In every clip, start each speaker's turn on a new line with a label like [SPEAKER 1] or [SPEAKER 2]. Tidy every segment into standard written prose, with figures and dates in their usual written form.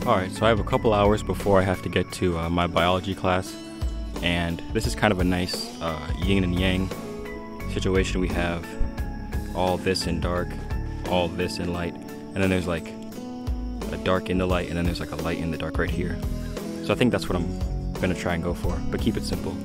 [SPEAKER 1] Alright, so I have a couple hours before I have to get to my biology class, and this is kind of a nice yin and yang situation. We have all this in dark, all this in light, and then there's like a dark in the light, and then there's like a light in the dark right here. So I think that's what I'm gonna try and go for, but keep it simple.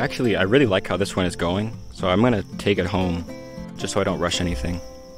[SPEAKER 1] Actually, I really like how this one is going, so I'm gonna take it home just so I don't rush anything.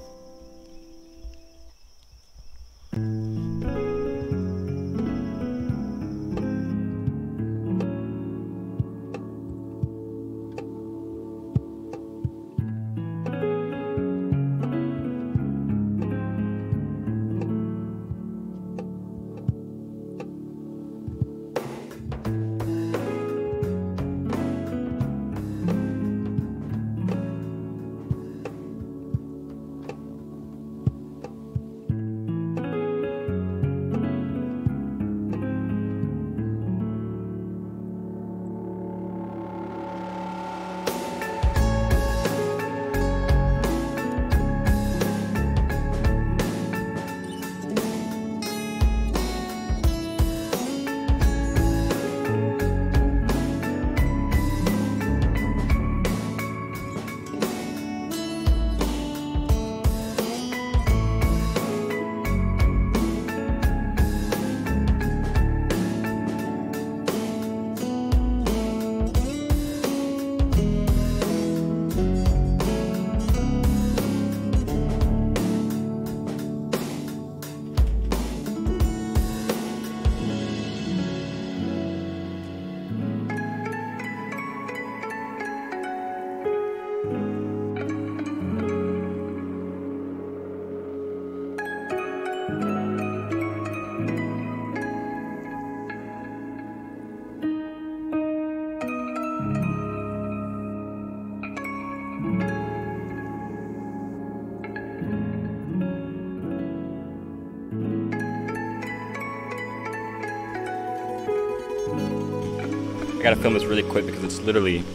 [SPEAKER 1] I gotta film this really quick because it's literally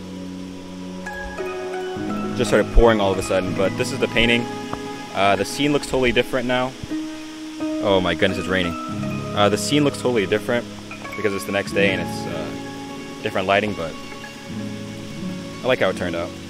[SPEAKER 1] just started pouring all of a sudden, but this is the painting. The scene looks totally different now. Oh my goodness, it's raining. The scene looks totally different because it's the next day and it's different lighting, but I like how it turned out.